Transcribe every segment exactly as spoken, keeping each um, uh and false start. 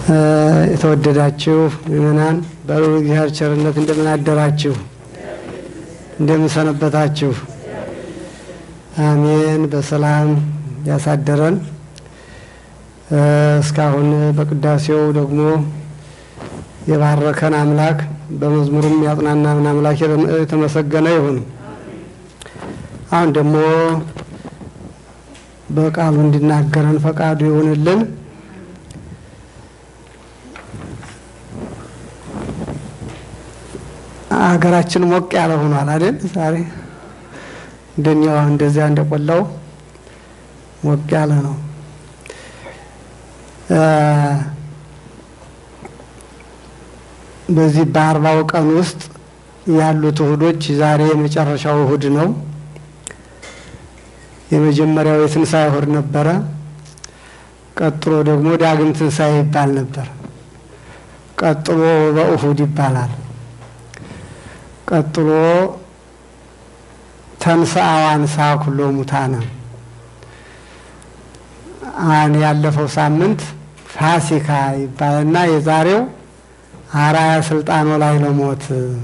የተወደዳችሁ ምእመናን በእግዚአብሔር ቸርነት እንደምን አደራችሁ እንደምን ሰነበታችሁ? አሜን። በሰላም ያሳደረን እስካሁን በቅዳሴው ደግሞ የባረከን አምላክ በመዝሙሩም ያጽናናን አምላክ የተመሰገነ ይሁን። አሁን ደግሞ በቃሉ እንድናገረን ፈቃዱ ይሁንልን። አገራችን ሞቅ ያለ ሆኗል አይደል? ዛሬ እንደኛው እንደዚያ እንደቆላው ሞቅ ያለ ነው። በዚህ በአርባው ቀን ውስጥ ያሉት እሁዶች ዛሬ የመጨረሻው እሁድ ነው። የመጀመሪያው የትንሣኤ እሁድ ነበረ። ቀጥሎ ደግሞ ዳግም ትንሣኤ ይባል ነበር። ቀጥሎ በእሁድ ይባላል። ቀጥሎ ተንሥአ ወአንሥአ ኩሎ ሙታነ አን ያለፈው ሳምንት ፋሲካ ይባልና የዛሬው አራያ ስልጣኑ ላይ ለሞት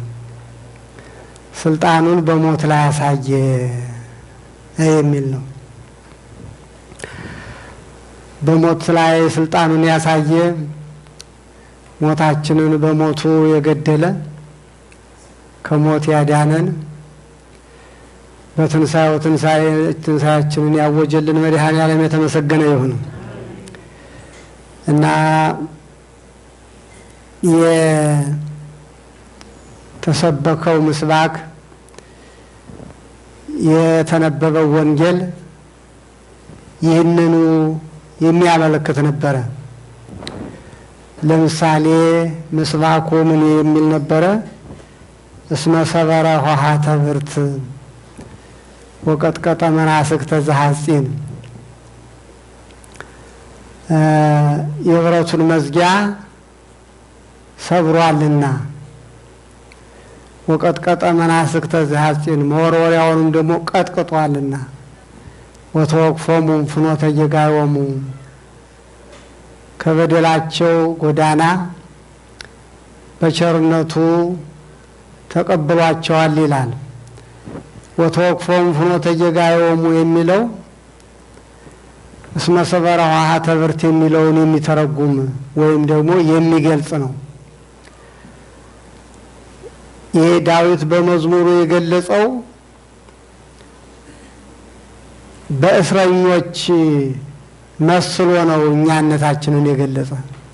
ስልጣኑን በሞት ላይ ያሳየ የሚል ነው። በሞት ላይ ስልጣኑን ያሳየ ሞታችንን በሞቱ የገደለ ከሞት ያዳነን በትንሣኤው ትንሣኤ ትንሣኤያችንን ያወጀልን መድኃኔዓለም የተመሰገነ ይሁን እና የተሰበከው ምስባክ የተነበበው ወንጌል ይህንኑ የሚያመለክት ነበረ። ለምሳሌ ምስባኩ ምን የሚል ነበረ? እስመ ሰበረ ኆኃተ ብርት ወቀጥቀጠ መናስክተ ዘሐጺን የብረቱን መዝጊያ ሰብሯልና ወቀጥቀጠ መናስክተ ዘሐጺን መወርወሪያውንም ደግሞ ቀጥቅጧልና ወተወክፎሙ ፍኖተ ጌጋዮሙ ከበደላቸው ጎዳና በቸርነቱ ተቀብሏቸዋል ይላል። ወተወክፎሙ ፍኖተ ጌጋዮሙ የሚለው እስመ ሰበረ ኆኃተ ብርት የሚለውን የሚተረጉም ወይም ደግሞ የሚገልጽ ነው። ይሄ ዳዊት በመዝሙሩ የገለጸው በእስረኞች መስሎ ነው እኛነታችንን የገለጸ።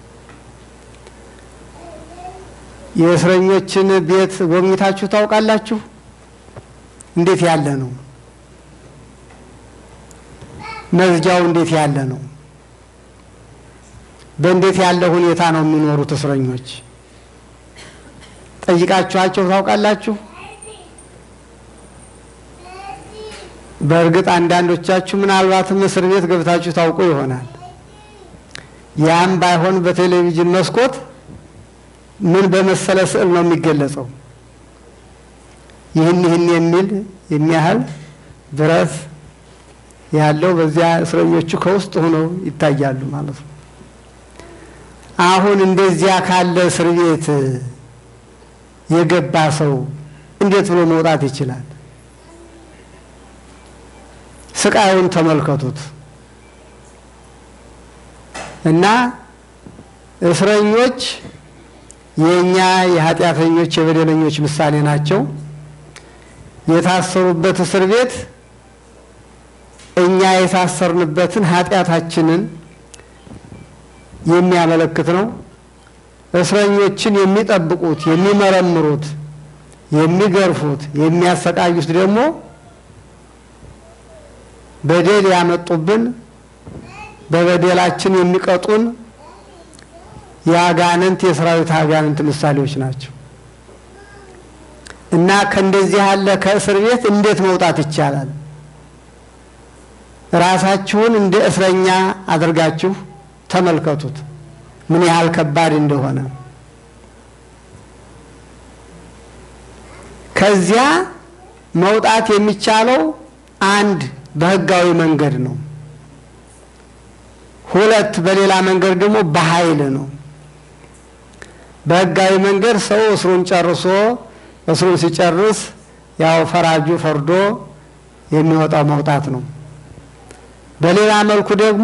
የእስረኞችን ቤት ጎብኝታችሁ ታውቃላችሁ? እንዴት ያለ ነው? መዝጊያው እንዴት ያለ ነው? በእንዴት ያለ ሁኔታ ነው የሚኖሩት እስረኞች? ጠይቃችኋቸው ታውቃላችሁ? በእርግጥ አንዳንዶቻችሁ ምናልባትም እስር ቤት ገብታችሁ ታውቁ ይሆናል። ያም ባይሆን በቴሌቪዥን መስኮት ምን በመሰለ ስዕል ነው የሚገለጸው? ይህን ይህን የሚል የሚያህል ብረት ያለው በዚያ እስረኞቹ ከውስጥ ሆነው ይታያሉ ማለት ነው። አሁን እንደዚያ ካለ እስር ቤት የገባ ሰው እንዴት ብሎ መውጣት ይችላል? ስቃዩን ተመልከቱት። እና እስረኞች የኛ የኃጢአተኞች የበደለኞች ምሳሌ ናቸው። የታሰሩበት እስር ቤት እኛ የታሰርንበትን ኃጢአታችንን የሚያመለክት ነው። እስረኞችን የሚጠብቁት፣ የሚመረምሩት፣ የሚገርፉት፣ የሚያሰቃዩት ደግሞ በደል ያመጡብን በበደላችን የሚቀጡን የአጋንንት የሰራዊት አጋንንት ምሳሌዎች ናቸው። እና ከእንደዚህ ያለ ከእስር ቤት እንዴት መውጣት ይቻላል? ራሳችሁን እንደ እስረኛ አድርጋችሁ ተመልከቱት ምን ያህል ከባድ እንደሆነ። ከዚያ መውጣት የሚቻለው አንድ በህጋዊ መንገድ ነው። ሁለት በሌላ መንገድ ደግሞ በኃይል ነው። በሕጋዊ መንገድ ሰው እስሩን ጨርሶ እስሩን ሲጨርስ ያው ፈራጁ ፈርዶ የሚወጣው መውጣት ነው። በሌላ መልኩ ደግሞ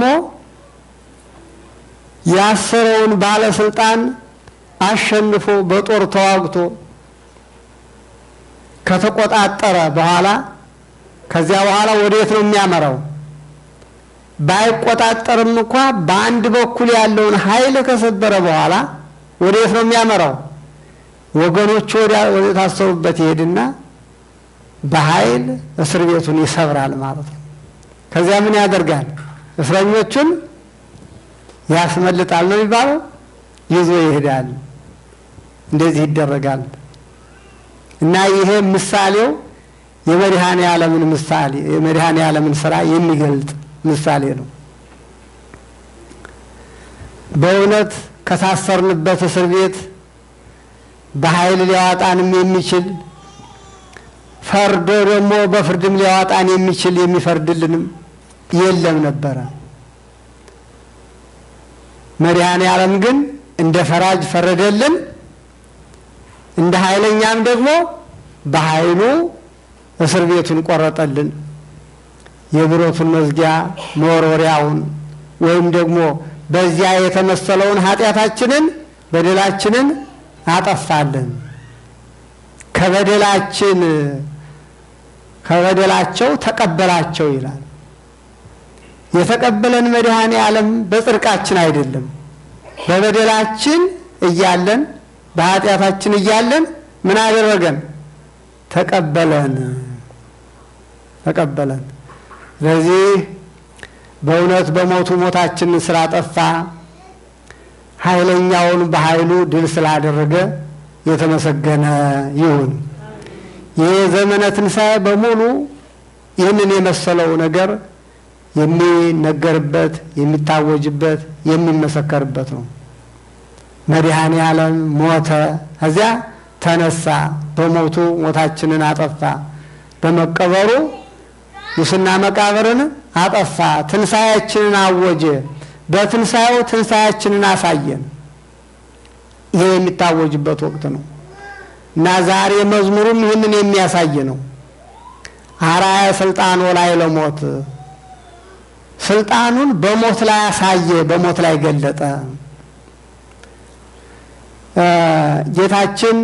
ያሰረውን ባለስልጣን አሸንፎ በጦር ተዋግቶ ከተቆጣጠረ በኋላ ከዚያ በኋላ ወዴት ነው የሚያመራው? ባይቆጣጠርም እንኳን በአንድ በኩል ያለውን ኃይል ከሰበረ በኋላ ወዴት ነው የሚያመራው? ወገኖቹ ወደ ታሰሩበት ይሄድና በኃይል እስር ቤቱን ይሰብራል ማለት ነው። ከዚያ ምን ያደርጋል? እስረኞቹን ያስመልጣል ነው የሚባለው፣ ይዞ ይሄዳል። እንደዚህ ይደረጋል። እና ይሄ ምሳሌው የመድኃኔ ዓለምን ምሳሌ የመድኃኔ ዓለምን ሥራ የሚገልጥ ምሳሌ ነው። በእውነት ከታሰርንበት እስር ቤት በኃይል ሊያወጣንም የሚችል ፈርዶ ደግሞ በፍርድም ሊያወጣን የሚችል የሚፈርድልንም የለም ነበረ። መድኃኔ ዓለም ግን እንደ ፈራጅ ፈረደልን፣ እንደ ኃይለኛም ደግሞ በኃይሉ እስር ቤቱን ቆረጠልን። የብረቱን መዝጊያ መወርወሪያውን ወይም ደግሞ በዚያ የተመሰለውን ኃጢአታችንን በደላችንን አጠፋልን። ከበደላችን ከበደላቸው ተቀበላቸው ይላል። የተቀበለን መድኃኔ ዓለም በጽድቃችን አይደለም፣ በበደላችን እያለን በኃጢአታችን እያለን ምን አደረገን? ተቀበለን ተቀበለን። ስለዚህ በእውነት በሞቱ ሞታችንን ስላጠፋ ኃይለኛውን በኃይሉ ድል ስላደረገ የተመሰገነ ይሁን። ይህ ዘመነ ትንሣኤ በሙሉ ይህንን የመሰለው ነገር የሚነገርበት የሚታወጅበት የሚመሰከርበት ነው። መድኃኔ ዓለም ሞተ፣ ከዚያ ተነሳ፣ በሞቱ ሞታችንን አጠፋ፣ በመቀበሩ ሙስና መቃብርን አጠፋ፣ ትንሣኤያችንን አወጀ፣ በትንሣኤው ትንሣኤያችንን አሳየን። ይሄ የሚታወጅበት ወቅት ነው እና ዛሬ መዝሙሩም ይህንን የሚያሳይ ነው። አርአያ ስልጣን ወላይ ለሞት፣ ስልጣኑን በሞት ላይ አሳየ፣ በሞት ላይ ገለጠ። ጌታችን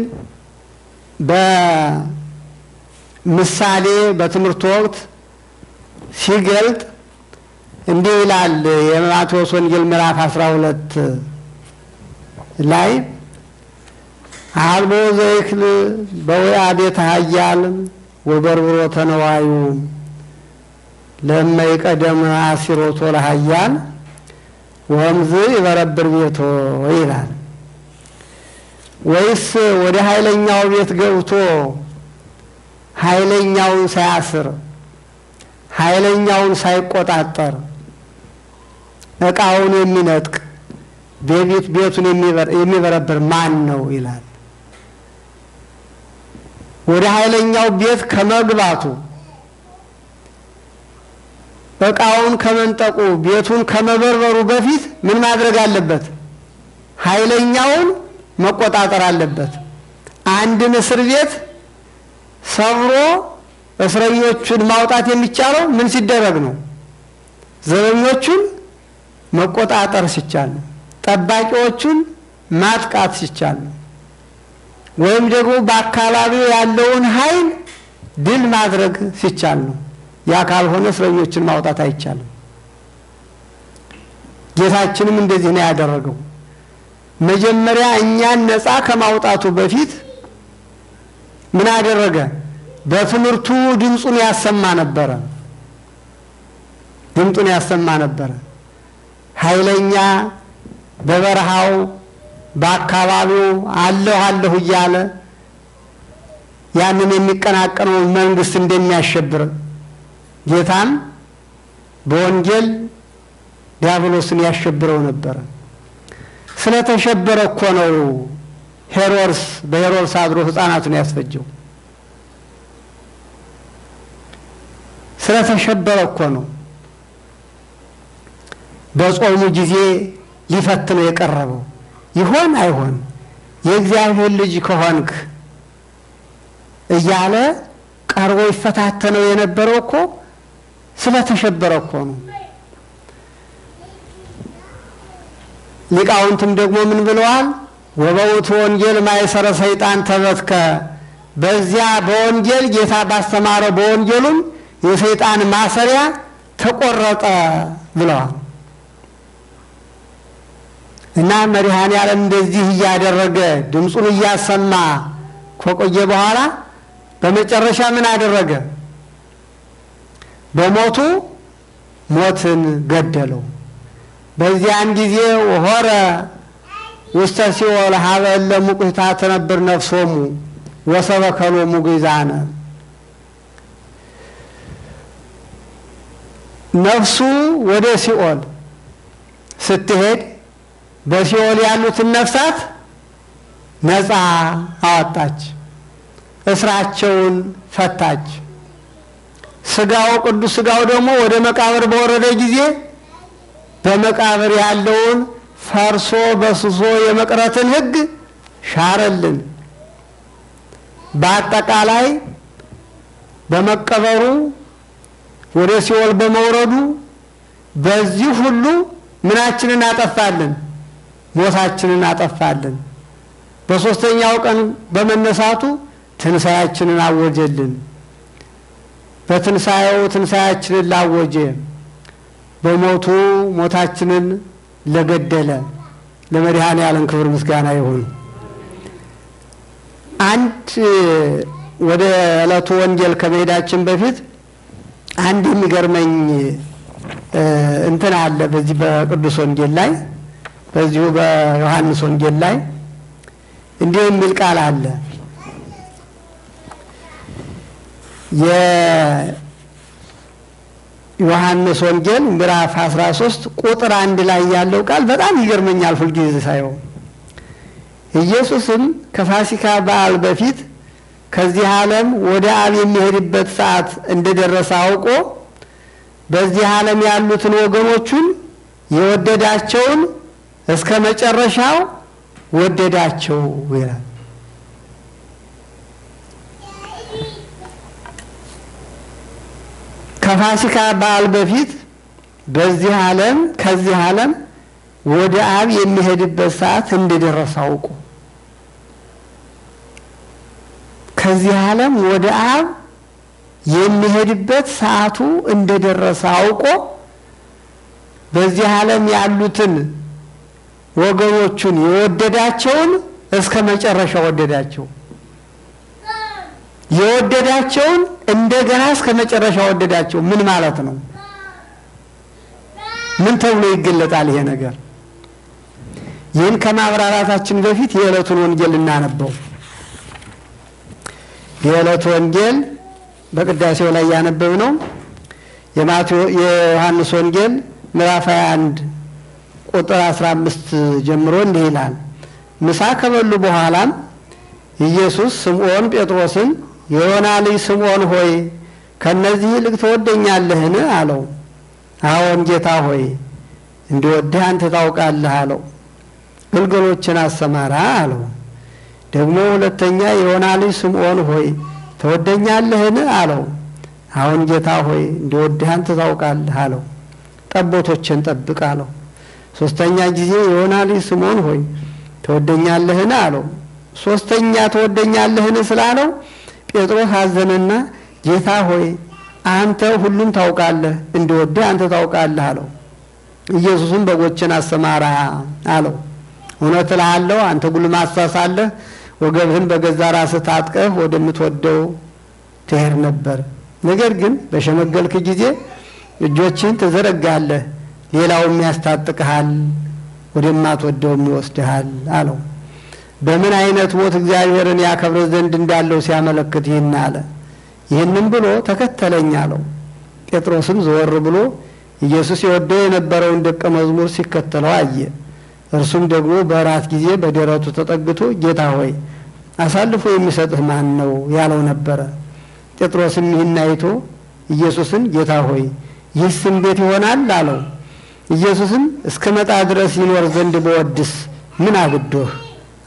በምሳሌ በትምህርት ወቅት ሲገልጥ እንዲህ ይላል። የማቴዎስ ወንጌል ምዕራፍ አስራ ሁለት ላይ አልቦ ዘይክል በወአዴተ ኃያል ወበርብሮ ተነዋዩ ለማይቀደም አሲሮቶ ለኃያል ወምዝ ይበረብር ቤቶ ይላል። ወይስ ወደ ኃይለኛው ቤት ገብቶ ኃይለኛውን ሳያስር ኃይለኛውን ሳይቆጣጠር ዕቃውን የሚነጥቅ ቤት ቤቱን የሚበረብር ማን ነው ይላል። ወደ ኃይለኛው ቤት ከመግባቱ ዕቃውን ከመንጠቁ ቤቱን ከመበርበሩ በፊት ምን ማድረግ አለበት? ኃይለኛውን መቆጣጠር አለበት። አንድን እስር ቤት ሰብሮ እስረኞቹን ማውጣት የሚቻለው ምን ሲደረግ ነው? ዘበኞቹን መቆጣጠር ሲቻል ነው። ጠባቂዎቹን ማጥቃት ሲቻል ነው። ወይም ደግሞ በአካባቢው ያለውን ኃይል ድል ማድረግ ሲቻል ነው። ያ ካልሆነ እስረኞችን ማውጣት አይቻልም። ጌታችንም እንደዚህ ነው ያደረገው። መጀመሪያ እኛን ነፃ ከማውጣቱ በፊት ምን አደረገ? በትምህርቱ ድምፁን ያሰማ ነበረ። ድምፁን ያሰማ ነበረ። ኃይለኛ በበረሃው በአካባቢው አለሁ አለሁ እያለ ያንን የሚቀናቀነው መንግስት እንደሚያሸብር ጌታም በወንጌል ዲያብሎስን ያሸብረው ነበር። ስለተሸበረ እኮ ነው ሄሮድስ በሄሮድስ አድሮ ሕፃናቱን ያስፈጀው። ስለተሸበረ እኮ ነው በጾሙ ጊዜ ሊፈትነው የቀረበው። ይሆን አይሆን የእግዚአብሔር ልጅ ከሆንክ እያለ ቀርቦ ይፈታተነው የነበረው እኮ ስለተሸበረ እኮ ነው። ሊቃውንትም ደግሞ ምን ብለዋል? ወበውት ወንጌል ማይሰረ ሰይጣን ተበትከ፣ በዚያ በወንጌል ጌታ ባስተማረው በወንጌሉም የሰይጣን ማሰሪያ ተቆረጠ ብለዋል። እና መድኃኔዓለም እንደዚህ እያደረገ ድምፁን እያሰማ ከቆየ በኋላ በመጨረሻ ምን አደረገ? በሞቱ ሞትን ገደለው። በዚያን ጊዜ ወሆረ ውስተ ሲኦል ሀበ እለ ሙቅታ ተነብር ነፍሶሙ ወሰበከሎሙ ግዛነ። ነፍሱ ወደ ሲኦል ስትሄድ በሲኦል ያሉትን ነፍሳት ነፃ አወጣች፣ እስራቸውን ፈታች። ስጋው ቅዱስ ስጋው ደግሞ ወደ መቃብር በወረደ ጊዜ በመቃብር ያለውን ፈርሶ በስሶ የመቅረትን ሕግ ሻረልን። በአጠቃላይ በመቀበሩ ወደ ሲኦል በመውረዱ በዚህ ሁሉ ምናችንን አጠፋልን? ሞታችንን አጠፋልን። በሶስተኛው ቀን በመነሳቱ ትንሳያችንን አወጀልን። በትንሳኤው ትንሳያችንን ላወጀ፣ በሞቱ ሞታችንን ለገደለ ለመድኃኔዓለም ክብር ምስጋና ይሁን። አንድ ወደ ዕለቱ ወንጌል ከመሄዳችን በፊት አንድ የሚገርመኝ እንትን አለ። በዚህ በቅዱስ ወንጌል ላይ በዚሁ በዮሐንስ ወንጌል ላይ እንዲህ የሚል ቃል አለ። የዮሐንስ ወንጌል ምዕራፍ አስራ ሶስት ቁጥር አንድ ላይ ያለው ቃል በጣም ይገርመኛል ሁልጊዜ ሳየው። ኢየሱስም ከፋሲካ በዓል በፊት ከዚህ ዓለም ወደ አብ የሚሄድበት ሰዓት እንደደረሰ አውቆ በዚህ ዓለም ያሉትን ወገኖቹን የወደዳቸውን እስከ መጨረሻው ወደዳቸው ይላል። ከፋሲካ በዓል በፊት በዚህ ዓለም ከዚህ ዓለም ወደ አብ የሚሄድበት ሰዓት እንደደረሰ አውቆ ከዚህ ዓለም ወደ አብ የሚሄድበት ሰዓቱ እንደደረሰ አውቆ በዚህ ዓለም ያሉትን ወገኖቹን የወደዳቸውን እስከ መጨረሻ ወደዳቸው። የወደዳቸውን እንደገና እስከ መጨረሻ ወደዳቸው። ምን ማለት ነው? ምን ተብሎ ይገለጣል ይሄ ነገር? ይህን ከማብራራታችን በፊት የዕለቱን ወንጌል እናነበው። የዕለቱ ወንጌል በቅዳሴው ላይ ያነበብነው የማቴዎስ የዮሐንስ ወንጌል ምዕራፍ ሃያ አንድ ቁጥር አስራ አምስት ጀምሮ እንዲህ ይላል። ምሳ ከበሉ በኋላም ኢየሱስ ስምዖን ጴጥሮስን የዮና ልጅ ስምዖን ሆይ ከነዚህ ይልቅ ትወደኛለህን? አለው። አዎን ጌታ ሆይ እንድወድህ አንተ ታውቃለህ አለው። ግልገሎችን አሰማራ አለው። ደግሞ ሁለተኛ የዮና ልጅ ስምዖን ሆይ ትወደኛለህን? አለው። አዎን ጌታ ሆይ እንድወድህ አንተ ታውቃለህ አለው። ጠቦቶችን ጠብቅ አለው። ሶስተኛ ጊዜ የዮና ልጅ ስምዖን ሆይ ትወደኛለህን? አለው። ሶስተኛ ትወደኛለህን ስላለው ጴጥሮስ አዘነና ጌታ ሆይ አንተ ሁሉን ታውቃለህ፣ እንድወድህ አንተ ታውቃለህ አለው። ኢየሱስም በጎችን አሰማራ አለው። እውነት እልሃለሁ አንተ ጉልማሳ ሳለህ ወገብህን በገዛ ራስህ ታጥቀህ ወደምትወደው ትሄድ ነበር። ነገር ግን በሸመገልክ ጊዜ እጆችን ትዘረጋለህ፣ ሌላውም ያስታጥቅሃል፣ ወደማትወደውም ይወስድሃል አለው። በምን አይነት ሞት እግዚአብሔርን ያከብር ዘንድ እንዳለው ሲያመለክት ይህን አለ። ይህንም ብሎ ተከተለኝ አለው። ጴጥሮስም ዘወር ብሎ ኢየሱስ የወደው የነበረውን ደቀ መዝሙር ሲከተለው አየ። እርሱም ደግሞ በራት ጊዜ በደረቱ ተጠግቶ ጌታ ሆይ አሳልፎ የሚሰጥህ ማን ነው ያለው ነበረ። ጴጥሮስም ይህን አይቶ ኢየሱስን ጌታ ሆይ ይህስ እንዴት ይሆናል አለው። ኢየሱስም እስከ መጣ ድረስ ይኖር ዘንድ በወድስ ምን አግዶህ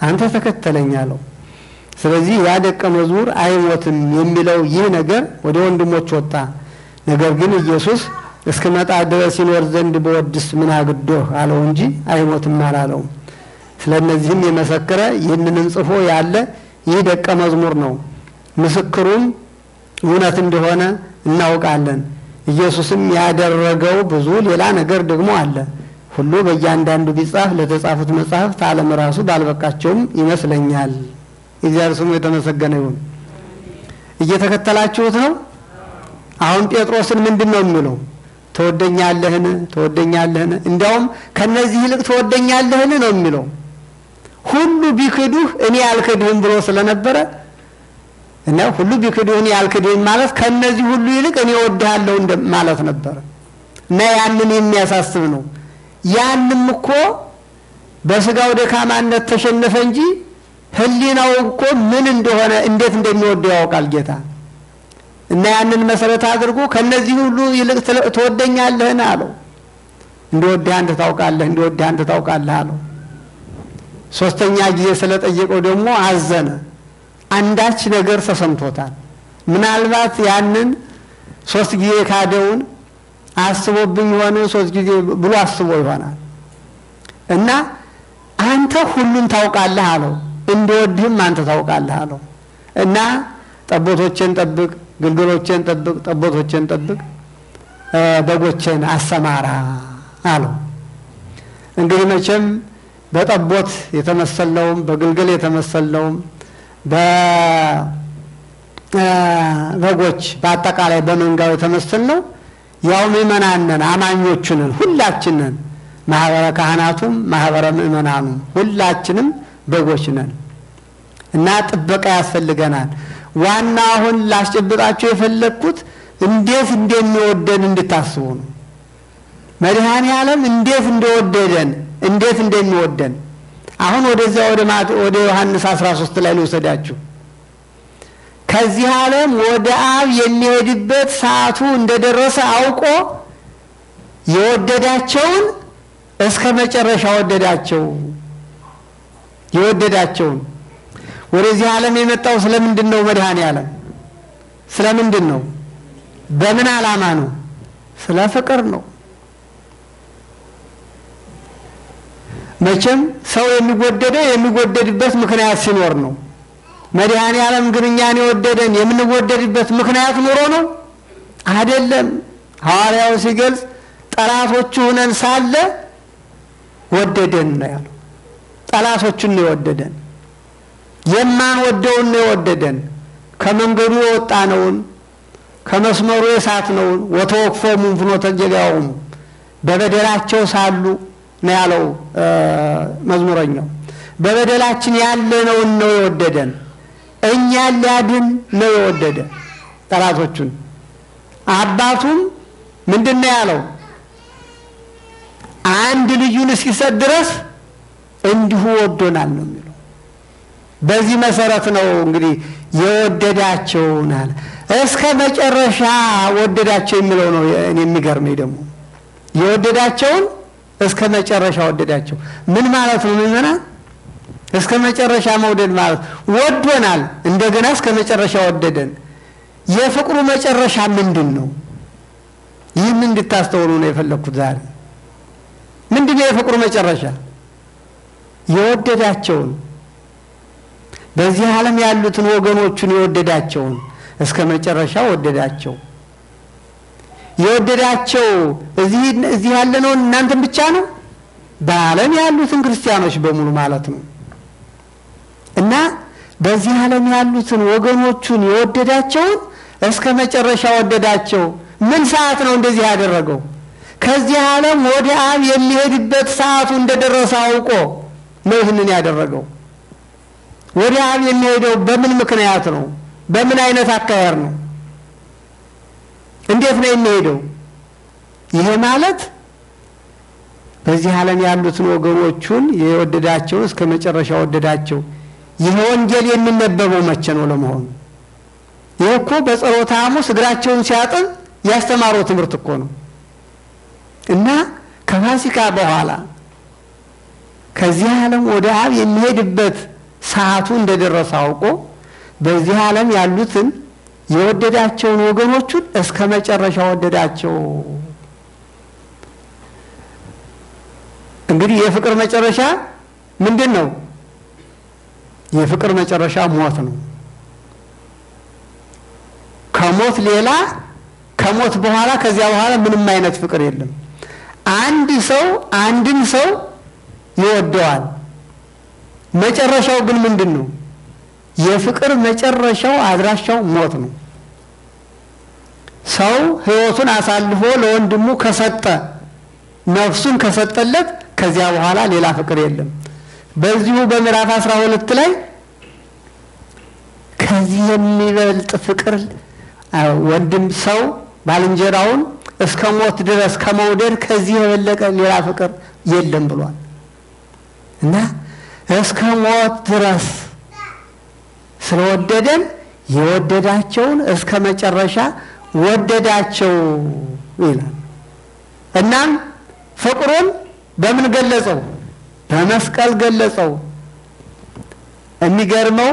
አንተ ተከተለኝ አለው። ስለዚህ ያ ደቀ መዝሙር አይሞትም የሚለው ይህ ነገር ወደ ወንድሞች ወጣ። ነገር ግን ኢየሱስ እስከመጣ ድረስ ይኖር ዘንድ በወድስ ምን አግዶህ አለው እንጂ አይሞትም አላለው። ስለነዚህም የመሰከረ ይህንንም ጽፎ ያለ ይህ ደቀ መዝሙር ነው። ምስክሩም እውነት እንደሆነ እናውቃለን። ኢየሱስም ያደረገው ብዙ ሌላ ነገር ደግሞ አለ። ሁሉ በእያንዳንዱ ቢጻፍ ለተጻፉት መጽሐፍት ዓለም ራሱ ባልበቃቸውም ይመስለኛል። እግዚአብሔር ስሙ የተመሰገነ ይሁን። እየተከተላችሁት ነው። አሁን ጴጥሮስን ምንድነው የሚለው? ተወደኛለህን ተወደኛለህን? እንዲያውም ከነዚህ ይልቅ ተወደኛለህን ነው የሚለው። ሁሉ ቢክዱህ እኔ አልክድህም ብሎ ስለነበረ እና ሁሉ ቢክዱህ እኔ አልክድህም ማለት ከነዚህ ሁሉ ይልቅ እኔ እወድሃለሁ ማለት ነበር። እና ያንን የሚያሳስብ ነው። ያንንም እኮ በስጋው ደካማነት ተሸነፈ እንጂ ህሊናው እኮ ምን እንደሆነ እንዴት እንደሚወደው ያውቃል ጌታ። እና ያንን መሰረት አድርጎ ከነዚህ ሁሉ ይልቅ ተወደኛለህን አለው። እንደወደህ አንተ ታውቃለህ እንደወደህ አንተ ታውቃለህ አለው። ሶስተኛ ጊዜ ስለጠየቀው ደግሞ አዘነ። አንዳች ነገር ተሰምቶታል። ምናልባት ያንን ሶስት ጊዜ ካደውን አስቦብኝ ሆነ ሶስት ጊዜ ብሎ አስቦ ይሆናል። እና አንተ ሁሉን ታውቃለህ አለው። እንደወድህም አንተ ታውቃለህ አለው። እና ጠቦቶችን ጠብቅ፣ ግልገሎችን ጠብቅ፣ ጠቦቶችን ጠብቅ፣ በጎችን አሰማራ አለው። እንግዲህ መቼም በጠቦት የተመሰለውም በግልገል የተመሰለውም በበጎች በአጠቃላይ በመንጋው የተመሰለው ያው ምእመናንን አማኞቹንን ሁላችንን ማህበረ ካህናቱም ማህበረ ምእመናኑም ሁላችንም በጎች ነን እና ጥበቃ ያስፈልገናል። ዋና አሁን ላስጨብጣችሁ የፈለኩት እንዴት እንደሚወደን እንድታስቡ ነው። መድኃኔ ዓለም እንዴት እንደወደደን እንዴት እንደሚወደን አሁን ወደዛ ወደ ወደ ዮሐንስ አስራ ሶስት ላይ ልውሰዳችሁ። ከዚህ ዓለም ወደ አብ የሚሄድበት ሰዓቱ እንደደረሰ አውቆ የወደዳቸውን እስከ መጨረሻ ወደዳቸው። የወደዳቸውን ወደዚህ ዓለም የመጣው ስለምንድን ነው? መድኃኔ ዓለም ስለምንድን ነው? በምን ዓላማ ነው? ስለ ፍቅር ነው። መቼም ሰው የሚወደደው የሚወደድበት ምክንያት ሲኖር ነው። መድኃኔ ዓለም ግን እኛን የወደደን የምንወደድበት ምክንያት ኑሮ ነው አይደለም። ሐዋርያው ሲገልጽ ጠላቶቹ ሆነን ሳለ ወደደን ነው ያለው። ጠላቶቹን ነው የወደደን፣ የማንወደውን ነው የወደደን። ከመንገዱ የወጣነውን ከመስመሩ የሳትነውን ወተወክፎሙ ፍኖተ ጀጋውም በበደላቸው ሳሉ ነው ያለው መዝሙረኛው። በበደላችን ያለነውን ነው የወደደን። እኛን ሊያድን ነው የወደደ ጠላቶቹን። አባቱም ምንድነው ያለው? አንድ ልጁን እስኪሰጥ ድረስ እንዲሁ ወዶናል ነው የሚለው። በዚህ መሰረት ነው እንግዲህ የወደዳቸውን አለ እስከ መጨረሻ ወደዳቸው የሚለው ነው እኔ የሚገርመኝ ደግሞ የወደዳቸውን እስከ መጨረሻ ወደዳቸው። ምን ማለት ነው? ምንና እስከ መጨረሻ መውደድ ማለት ወዶናል፣ እንደገና እስከ መጨረሻ ወደደን። የፍቅሩ መጨረሻ ምንድነው? ይህን እንድታስተውሉ ነው የፈለኩት ዛሬ። ምንድነው የፍቅሩ መጨረሻ? የወደዳቸውን በዚህ ዓለም ያሉትን ወገኖቹን የወደዳቸውን እስከ መጨረሻ ወደዳቸው። የወደዳቸው እዚህ እዚህ ያለነው እናንተን ብቻ ነው? በዓለም ያሉትን ክርስቲያኖች በሙሉ ማለት ነው። እና በዚህ ዓለም ያሉትን ወገኖቹን የወደዳቸውን እስከ መጨረሻ ወደዳቸው። ምን ሰዓት ነው እንደዚህ ያደረገው? ከዚህ ዓለም ወደ አብ የሚሄድበት ሰዓቱ እንደደረሰ አውቆ ነው ይህንን ያደረገው። ወደ አብ የሚሄደው በምን ምክንያት ነው? በምን አይነት አካሄድ ነው? እንዴት ነው የሚሄደው? ይሄ ማለት በዚህ ዓለም ያሉትን ወገኖቹን የወደዳቸው እስከ መጨረሻ ወደዳቸው። ይሄ ወንጌል የሚነበበው መቼ ነው ለመሆኑ? ይሄ እኮ በጸሎተ ሐሙስ እግራቸውን ሲያጥብ ያስተማረው ትምህርት እኮ ነው። እና ከፋሲካ በኋላ ከዚህ ዓለም ወደ አብ የሚሄድበት ሰዓቱ እንደደረሰ አውቆ በዚህ ዓለም ያሉትን የወደዳቸውን ወገኖቹን እስከ መጨረሻ ወደዳቸው። እንግዲህ የፍቅር መጨረሻ ምንድነው? የፍቅር መጨረሻ ሞት ነው። ከሞት ሌላ ከሞት በኋላ ከዚያ በኋላ ምንም አይነት ፍቅር የለም። አንድ ሰው አንድን ሰው ይወደዋል። መጨረሻው ግን ምንድነው? የፍቅር መጨረሻው አድራሻው ሞት ነው። ሰው ሕይወቱን አሳልፎ ለወንድሙ ከሰጠ ነፍሱን ከሰጠለት ከዚያ በኋላ ሌላ ፍቅር የለም። በዚሁ በምዕራፍ አስራ ሁለት ላይ ከዚህ የሚበልጥ ፍቅር ወንድም ሰው ባልንጀራውን እስከ ሞት ድረስ ከመውደድ ከዚህ የበለጠ ሌላ ፍቅር የለም ብሏል። እና እስከ ሞት ድረስ ስለወደደን የወደዳቸውን እስከ መጨረሻ ወደዳቸው ይላል። እናም ፍቅሩን በምን ገለጸው? በመስቀል ገለጸው። የሚገርመው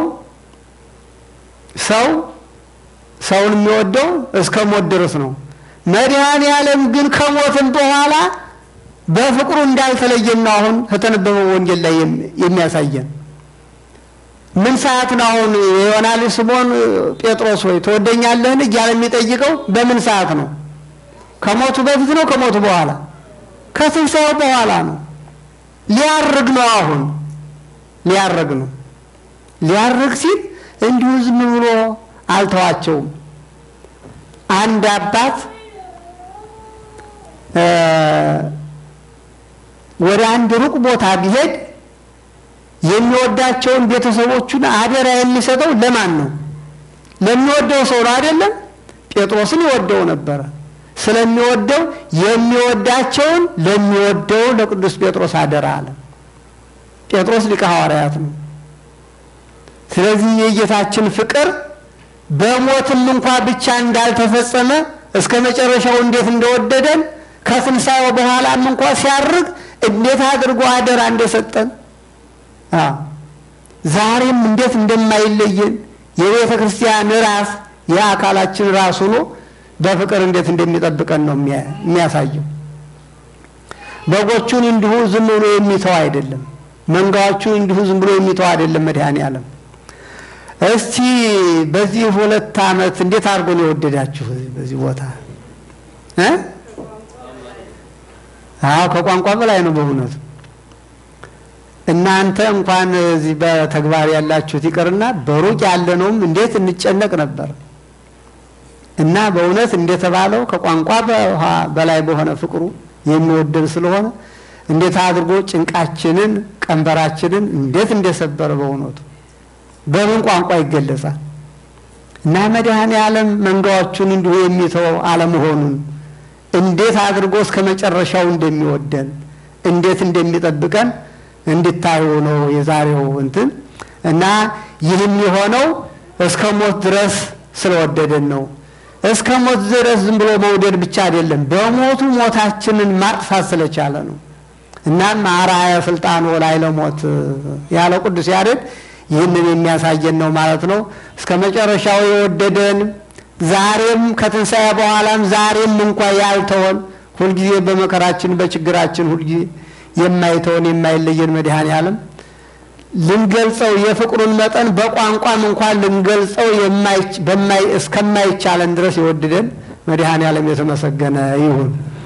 ሰው ሰውን የሚወደው እስከ ሞት ድረስ ነው። መድኃኔዓለም ግን ከሞትም በኋላ በፍቅሩ እንዳልተለየና አሁን ከተነበበው ወንጌል ላይ የሚያሳየን ምን ሰዓት ነው? አሁን የዮናሊ ስምዖን ጴጥሮስ ሆይ ትወደኛለህን እያለ የሚጠይቀው በምን ሰዓት ነው? ከሞቱ በፊት ነው? ከሞቱ በኋላ? ከትንሣኤው በኋላ ነው። ሊያርግ ነው። አሁን ሊያርግ ነው። ሊያርግ ሲል እንዲሁ ዝም ብሎ አልተዋቸውም። አንድ አባት ወደ አንድ ሩቅ ቦታ ቢሄድ የሚወዳቸውን ቤተሰቦቹን አደራ የሚሰጠው ለማን ነው? ለሚወደው ሰው ነው አይደለም? ጴጥሮስን ይወደው ነበር። ስለሚወደው የሚወዳቸውን ለሚወደው ለቅዱስ ጴጥሮስ አደራ አለ። ጴጥሮስ ሊቀ ሐዋርያት ነው። ስለዚህ የጌታችን ፍቅር በሞትም እንኳን ብቻ እንዳልተፈጸመ እስከ መጨረሻው እንዴት እንደወደደን ከትንሣኤው በኋላም እንኳን ሲያርግ እንዴት አድርጎ አደራ እንደሰጠን ዛሬም እንዴት እንደማይለየን የቤተ ክርስቲያን ራስ የአካላችን ራስ ሆኖ በፍቅር እንዴት እንደሚጠብቀን ነው የሚያሳየው። በጎቹን እንዲሁ ዝም ብሎ የሚተው አይደለም። መንጋዎቹን እንዲሁ ዝም ብሎ የሚተው አይደለም መድኃኔዓለም። እስቲ በዚህ ሁለት ዓመት እንዴት አድርጎ ነው የወደዳችሁ? በዚህ ቦታ እ አዎ ከቋንቋ በላይ ነው በእውነት። እናንተ እንኳን እዚህ በተግባር ያላችሁት ይቀርና በሩቅ ያለነውም እንዴት እንጨነቅ ነበር። እና በእውነት እንደተባለው ከቋንቋ በላይ በሆነ ፍቅሩ የሚወደን ስለሆነ እንዴት አድርጎ ጭንቃችንን ቀንበራችንን እንዴት እንደሰበረ በእውነቱ በምን ቋንቋ ይገለጻል? እና መድኃኔዓለም መንጋዎቹን እንዲሁ የሚተው አለመሆኑን እንዴት አድርጎ እስከ መጨረሻው እንደሚወደን እንዴት እንደሚጠብቀን እንድታዩ ነው የዛሬው እንትን። እና ይህም የሆነው እስከ ሞት ድረስ ስለወደደን ነው። እስከ ሞት ድረስ ዝም ብሎ መውደድ ብቻ አይደለም፣ በሞቱ ሞታችንን ማጥፋት ስለቻለ ነው። እናም አርአያ ስልጣን ወላይ ለሞት ያለው ቅዱስ ያሬድ ይህንን የሚያሳየን ነው ማለት ነው። እስከ መጨረሻው የወደደን ዛሬም ከትንሣኤ በኋላም ዛሬም እንኳን ያልተወን ሁልጊዜ በመከራችን በችግራችን ሁልጊዜ የማይተወን የማይለየን መድኃኔዓለም ልንገልጸው የፍቅሩን መጠን በቋንቋም እንኳን ልንገልጸው የማይ እስከማይቻለን ድረስ የወደደን መድኃኔዓለም የተመሰገነ ይሁን።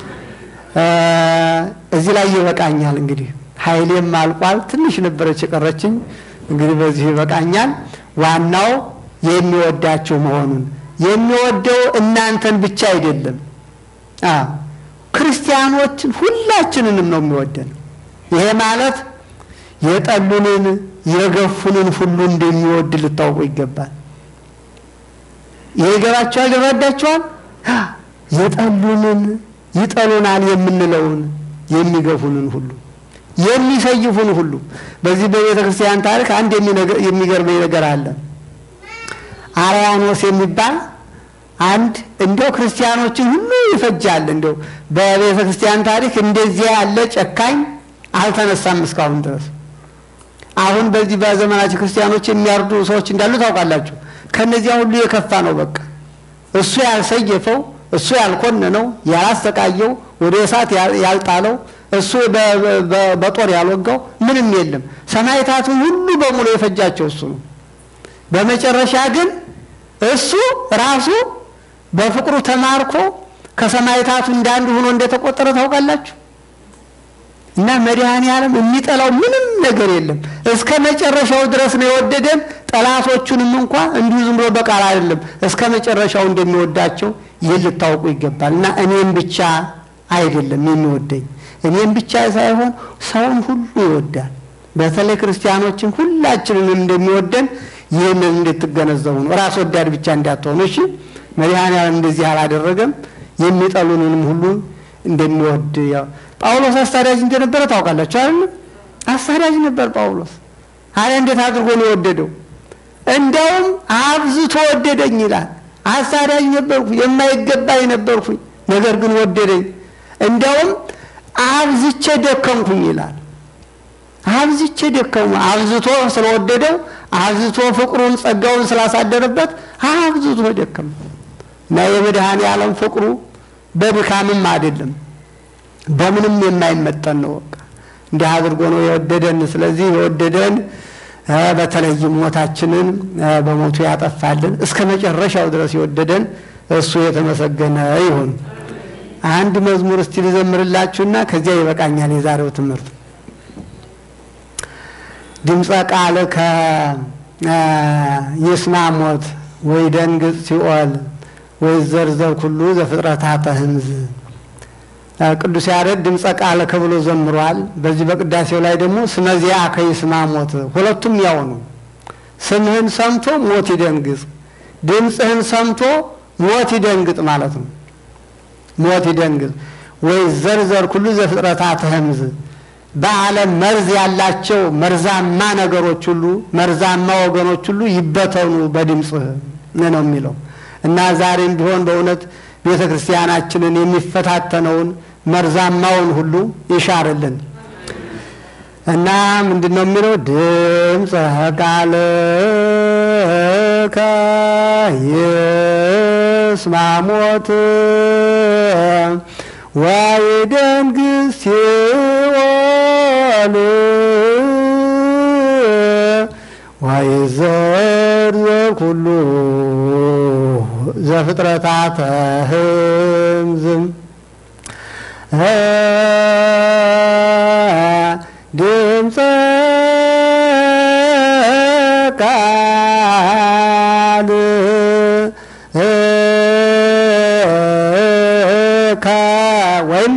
እዚህ ላይ ይበቃኛል። እንግዲህ ኃይሌም አልቋል። ትንሽ ነበረች የቀረችኝ። እንግዲህ በዚህ ይበቃኛል። ዋናው የሚወዳችሁ መሆኑን የሚወደው እናንተን ብቻ አይደለም፣ አ ክርስቲያኖችን ሁላችንንም ነው የሚወደን። ይሄ ማለት የጠሉንን የገፉንን ሁሉ እንደሚወድ ልታውቁ ይገባል። ይገባችኋል? ይረዳችኋል? የጠሉንን ይጠሉናል የምንለውን የሚገፉንን ሁሉ የሚሰይፉን ሁሉ በዚህ በቤተ ክርስቲያን ታሪክ አንድ የሚገርመኝ ነገር አለ። አርያኖስ የሚባል አንድ እንደው ክርስቲያኖችን ሁሉ ይፈጃል። እንደው በቤተ ክርስቲያን ታሪክ እንደዚህ ያለ ጨካኝ አልተነሳም እስካሁን ድረስ። አሁን በዚህ በዘመናችን ክርስቲያኖች የሚያርዱ ሰዎች እንዳሉ ታውቃላችሁ። ከነዚያ ሁሉ የከፋ ነው። በቃ እሱ ያልሰየፈው እሱ ያልኮነነው ያላሰቃየው ወደ እሳት ያልጣለው እሱ በጦር ያልወጋው ምንም የለም። ሰማዕታቱ ሁሉ በሙሉ የፈጃቸው እሱ ነው። በመጨረሻ ግን እሱ ራሱ በፍቅሩ ተማርኮ ከሰማዕታቱ እንዳንዱ ሆኖ እንደተቆጠረ ታውቃላችሁ። እና መድኃኔዓለም የሚጠላው ምንም ነገር የለም። እስከ መጨረሻው ድረስ ነው የወደደን። ጠላቶቹንም እንኳን እንዲሁ ዝም ብሎ በቃል አይደለም እስከ መጨረሻው እንደሚወዳቸው ይህን ልታውቁ ይገባል። እና እኔም ብቻ አይደለም የሚወደኝ፣ እኔም ብቻ ሳይሆን ሰውን ሁሉ ይወዳል። በተለይ ክርስቲያኖችን ሁላችንንም እንደሚወደን ይህንን እንድትገነዘቡ ነው። ራስ ወዳድ ብቻ እንዳትሆኑ እሺ። መድኃኔዓለም እንደዚህ አላደረገም። የሚጠሉንም ሁሉ እንደሚወድ ያው ጳውሎስ አሳዳጅ እንደነበረ ታውቃላችሁ አይደል? አሳዳጅ ነበር ጳውሎስ። አለ እንዴት አድርጎ ነው የወደደው? እንደውም አብዝቶ ወደደኝ ይላል። አሳዳጅ ነበርኩ፣ የማይገባኝ ነበርኩ፣ ነገር ግን ወደደኝ። እንደውም አብዝቼ ደከምኩኝ ይላል። አብዝቼ ደከሙ። አብዝቶ ስለወደደው አብዝቶ ፍቅሩን ጸጋውን ስላሳደረበት አብዝቶ ደከም። እና የመድኃኔዓለም ፍቅሩ በድካምም አይደለም በምንም የማይመጠን ነው። በቃ እንዲህ አድርጎ ነው የወደደን። ስለዚህ የወደደን በተለይም ሞታችንን በሞቱ ያጠፋልን እስከ መጨረሻው ድረስ የወደደን እሱ የተመሰገነ ይሁን። አንድ መዝሙር እስቲ ልዘምርላችሁና ከዚያ ይበቃኛል የዛሬው ትምህርት። ድምፀ ቃል ከይስማ ሞት ወይ ደንግጥ ሲኦል ወይ ዘርዘር ሁሉ ዘፍጥረታተ ህምዝ። ቅዱስ ያሬድ ድምፀ ቃል ከብሎ ዘምሯል። በዚህ በቅዳሴው ላይ ደግሞ ስመዚያ ከይስማ ሞት፣ ሁለቱም ያው ነው። ስምህን ሰምቶ ሞት ይደንግጥ፣ ድምፅህን ሰምቶ ሞት ይደንግጥ ማለት ነው። ሞት ይደንግጥ ወይ ዘርዘር ሁሉ ዘፍጥረታተ ህምዝ። በዓለም መርዝ ያላቸው መርዛማ ነገሮች ሁሉ መርዛማ ወገኖች ሁሉ ይበተኑ በድምፅህ ነው የሚለው። እና ዛሬም ቢሆን በእውነት ቤተክርስቲያናችንን የሚፈታተነውን መርዛማውን ሁሉ ይሻርልን። እና ምንድነው የሚለው? ድምፀ ቃልከ ይስማ ሞት ወይደንግጥ ሲኦል ወይዘርዘር ኩሉ ዘፍጥረታተ ህምዝ። ድምፀ ቃልከ ወይም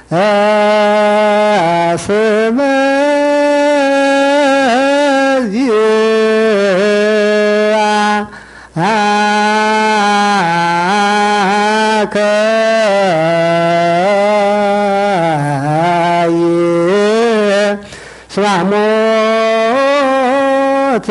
ስመዚአከ ይስማ ሞት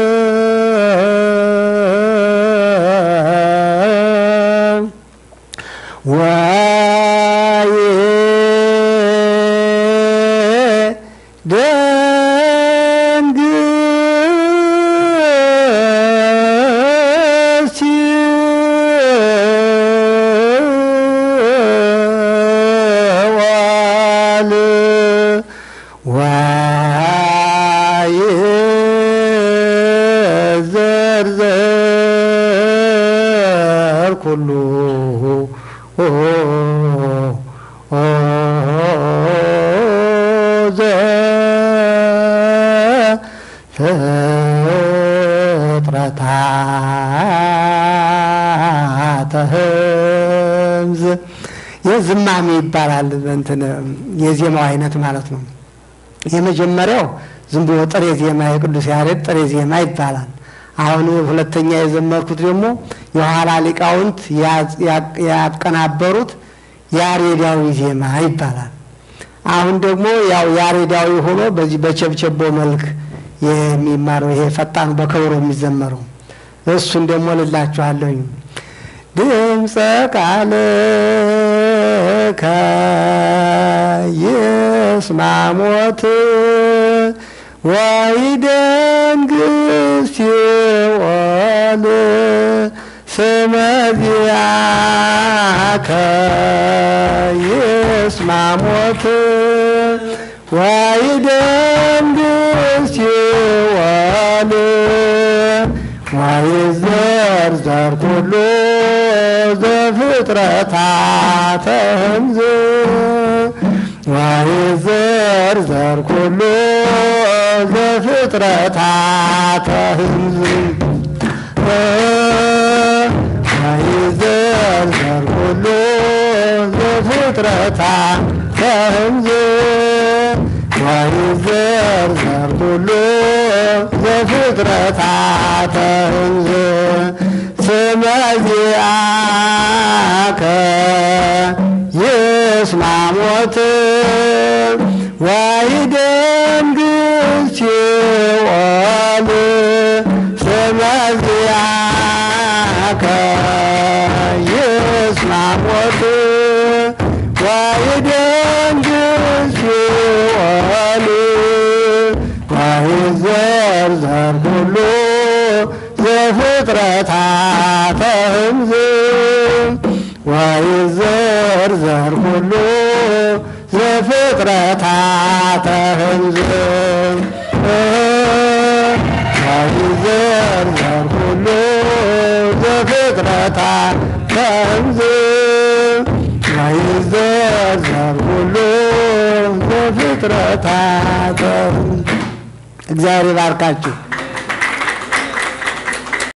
ወይዘርዘር ኩሉ ዘፍጥረታተ ህምዝ። የዝማሜ ይባላል እንትን የዜማው አይነት ማለት ነው። የመጀመሪያው ዝም ብሎ ጥሬ ዜማ የቅዱስ ያሬድ ጥሬ ዜማ ይባላል። አሁን ሁለተኛ የዘመርኩት ደግሞ የኋላ ሊቃውንት ያቀናበሩት ያሬዳዊ ዜማ ይባላል። አሁን ደግሞ ያው ያሬዳዊ ሆኖ በዚህ በቸብቸቦ መልክ የሚማረው ይሄ ፈጣን በከበሮ የሚዘመረው እሱን ደግሞ ልላችኋለሁ። ድምፀ ቃልከ ይስማ ሞት ወይደንግሥ ሲኦል ስመ ዚአከ ይስማ ሞት ወይደንግሥ ሲኦል ወይዘርዘር ኩሉ ዘፍጥረታተ ህምዝ ወይዘርዘር ኩሉ ዘፍጥረታተ ህምዝ ወይዘርዘር ኩሉ ዘፍጥረታተ ህምዝ ወይዘርዘር ኩሉ ዘፍጥረታተ ህምዝ ስመ ዚአከ ይስማ ሞት ወይደንግሥ ሲኦል ስመ ዚአከ ይስማ ሞት ወይደንግሥ ሲኦል ወይዘርዘር ኩሉ ዘፍጥረታተ ህምዝ ወይዘርዘር ኩሉ ዘፍጥረታተ ህምዝ ወይዘርዘር ኩሉ ዘፍጥረታተ ህምዝ ወይዘርዘር ኩሉ ዘፍጥረታተ እግዚአብሔር ይባርካችሁ።